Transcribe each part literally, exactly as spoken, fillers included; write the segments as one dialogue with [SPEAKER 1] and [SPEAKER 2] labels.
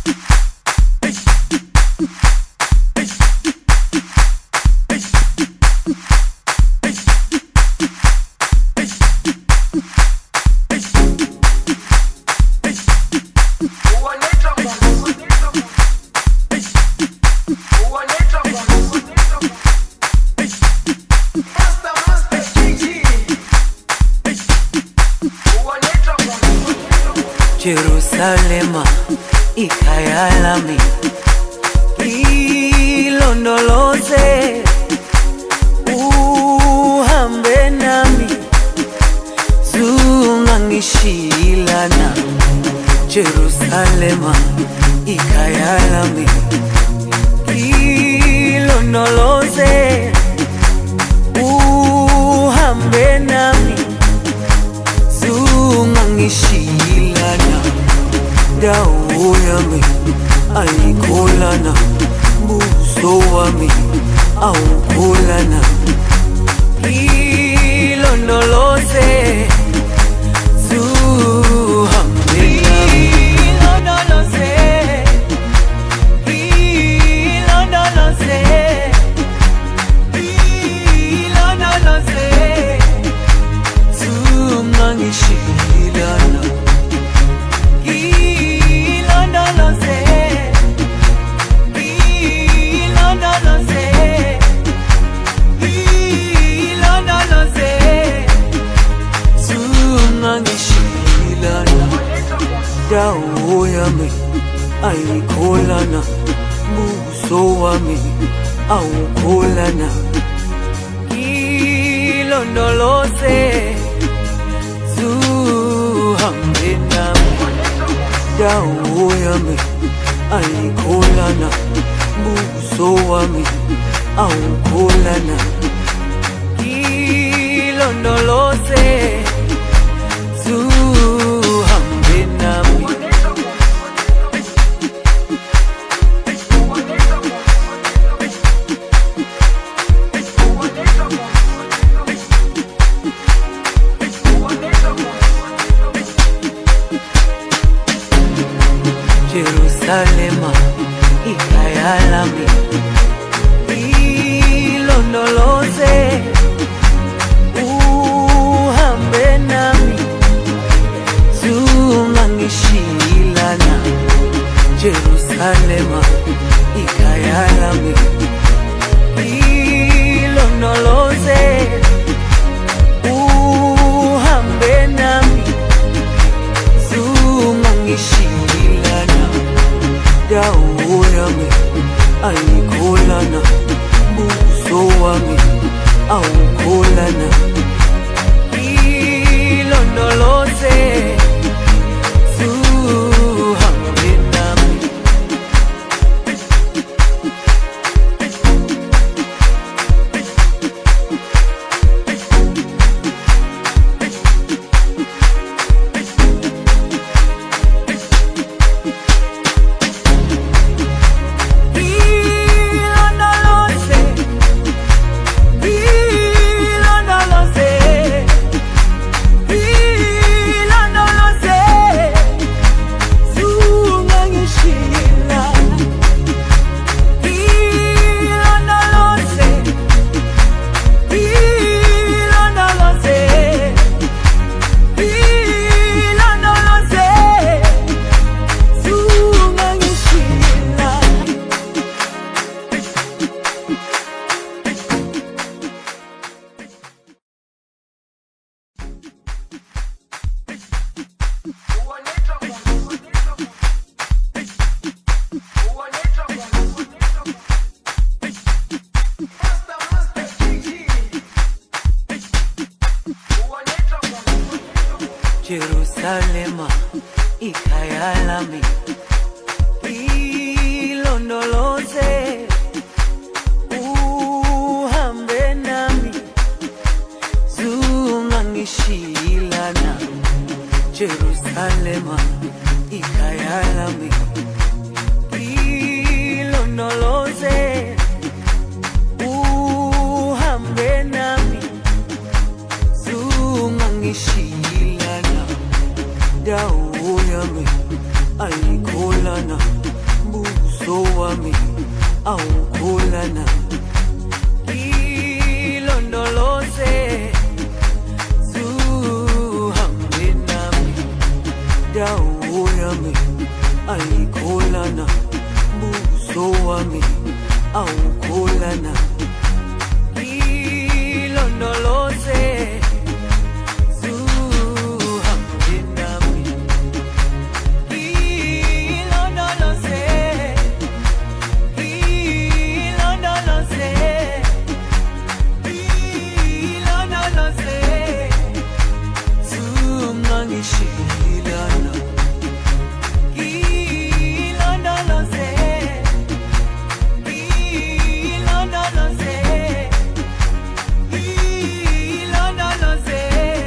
[SPEAKER 1] Jerusalema ikhaya lami ilondoloze uhambe nami zungangishilana. Jerusalema ikhaya lami ilondoloze uhambe nami zungangishilana. Dawo yami ayikholana, buso wami awukholana. Ilondoloze zuhambe nami. Ilondoloze, ilondoloze, ilondoloze zungangishilana. Dawo yami ayikholana, buso wami awukholana. Ilondoloze zuhambe nami. Dawo yami ayikholana, buso wami awukholana. Ilondoloze zuhambe nami. Jerusalema ikhaya lami ilondoloze uhambe nami zungangishilana. Jerusalema ikhaya lami ilondoloze uhambe nami zungangishilana. Dawo yami ayikholana, buso wami awukholana. Ilondoloze zuhambe nami. Jerusalema ikhaya lami ilondoloze uhambe nami zungangishilana. Jerusalema ikhaya lami ilondoloze uhambe nami zungangishilana. Dawo yami ayikholana, buso wami awukholana ilondoloze zuhambe nami dawo yami ayikholana buso wami awukholana ilondoloze zuhambe nami ilondoloze ilondoloze ilondoloze zungangishilana ilondoloze ilondoloze ilondoloze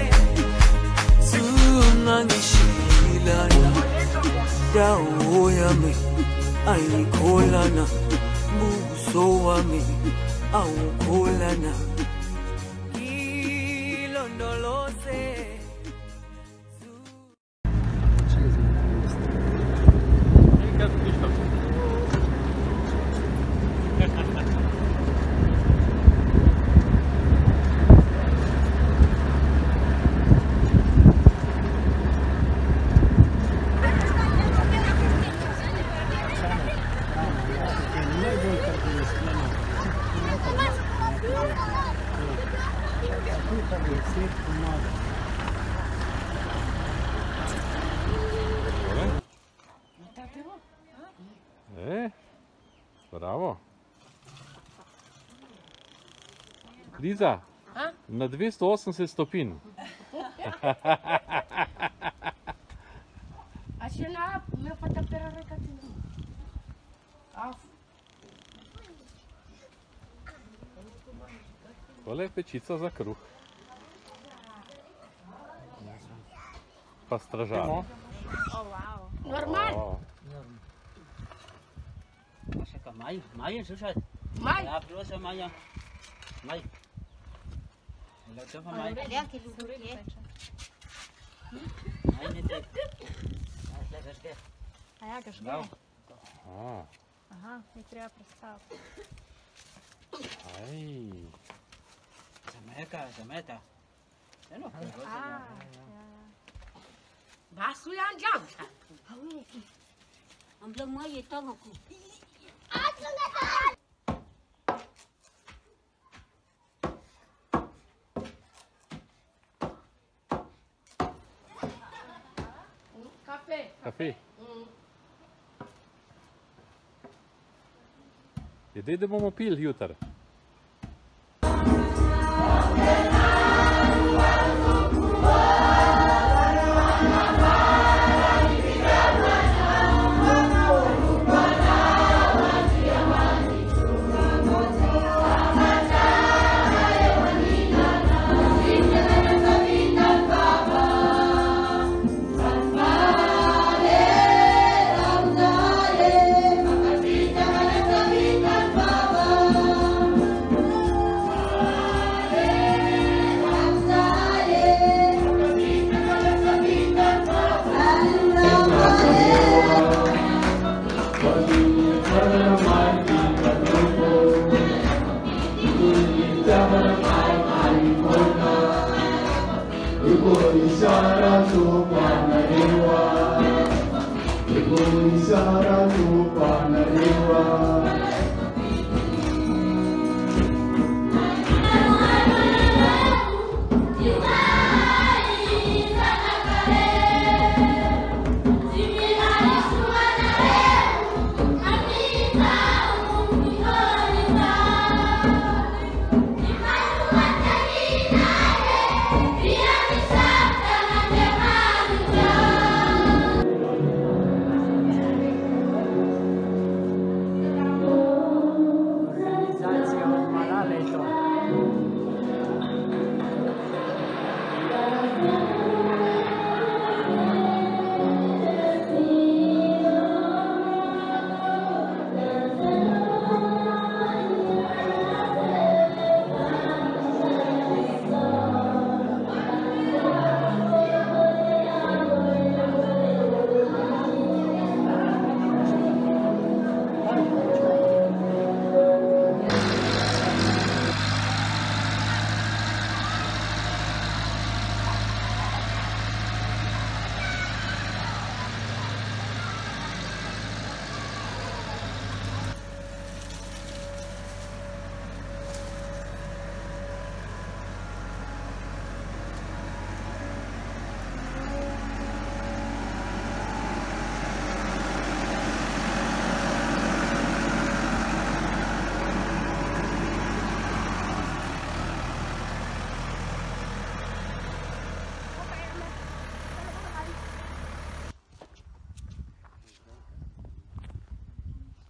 [SPEAKER 1] zungangishilana dawo yami ayikholana buso wami awukholana ilondoloze
[SPEAKER 2] Eh, bravo. Liza, na dvesto osemdeset stopinj.
[SPEAKER 3] A še na me fotopera rekati.
[SPEAKER 2] Tole je pečica za kruh. Pa stražar.
[SPEAKER 3] Normal.
[SPEAKER 4] Maša Maj, Maja, slušaj.
[SPEAKER 3] Maj.
[SPEAKER 4] Ja, prosim, Maja. Maj. Lepo pa Maj.
[SPEAKER 5] Ja, ki ljubim je.
[SPEAKER 4] Maj, ne te. Ja, zdaj ga žge.
[SPEAKER 5] A ja, ga žge.
[SPEAKER 2] A,
[SPEAKER 5] Aha, mi treba predstaviti.
[SPEAKER 2] aj.
[SPEAKER 4] Zameka, zameta. Eno,
[SPEAKER 5] A, ja, ja.
[SPEAKER 3] Basu yan jamsa.
[SPEAKER 5] Ang lang mo ito ako.
[SPEAKER 3] Kafe.
[SPEAKER 2] Kafe. Jedej, da bomo pili jutri.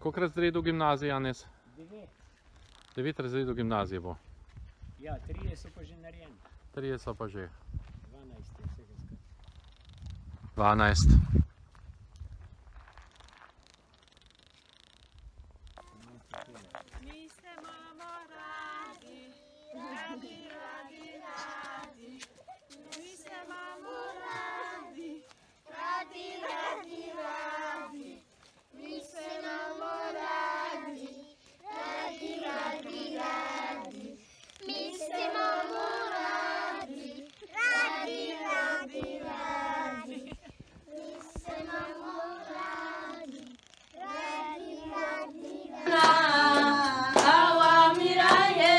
[SPEAKER 2] Koliko razredov gimnazije, Janez?
[SPEAKER 4] Devet.
[SPEAKER 2] Devet razredov gimnazije bo.
[SPEAKER 4] Ja, trije so pa že narejeni.
[SPEAKER 2] Trije so pa že.
[SPEAKER 4] Dvanajst je vsega skupaj.
[SPEAKER 2] Dvanajst.
[SPEAKER 5] Mi se imamo radi, radi, radi, radi. Mi se imamo radi, radi, radi, radi. Mi se imamo radi, radi, radi, radi. Mi se imamo radi, radi, radi, radi. Mi se imamo radi, radi, radi, radi. Hawa miraye,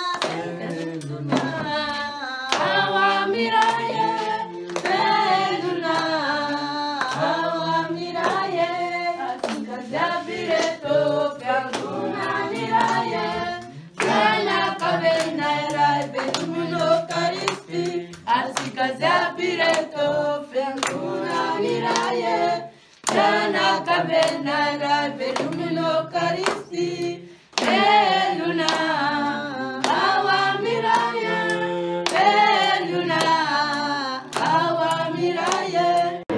[SPEAKER 5] Hawa miraye, Beluna. Hawa miraye, Kazabireto, Beluna miraye. Kana kabena rai Beluna karisti, Asikazabireto, Beluna miraye. Kana kabena rai Beluna karisti. Beluna, Hawa miraye, Beluna, Hawa miraye.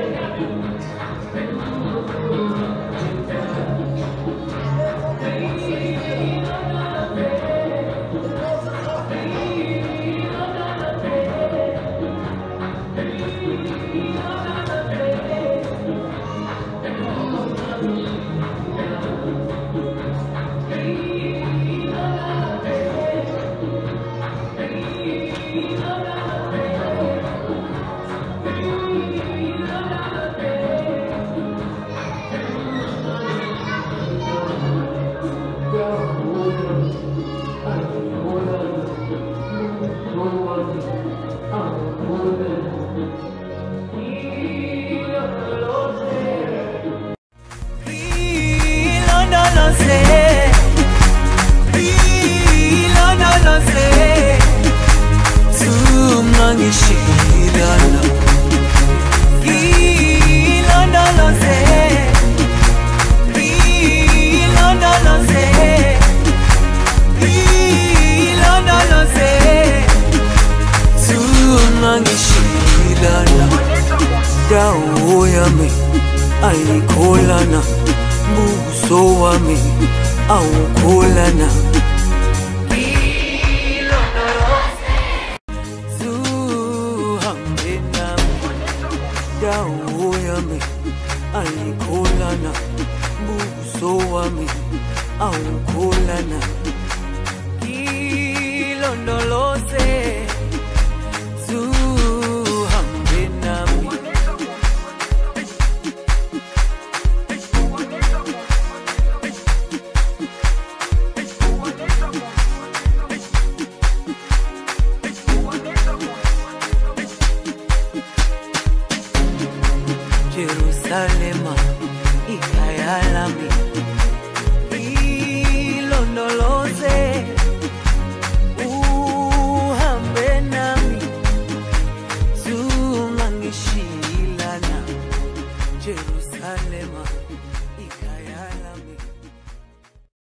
[SPEAKER 1] Dawo yami ayikholana, buso wami awukholana. Zuhambe nami, dawo yami ayikholana, buso wami awukholana. Ilondoloze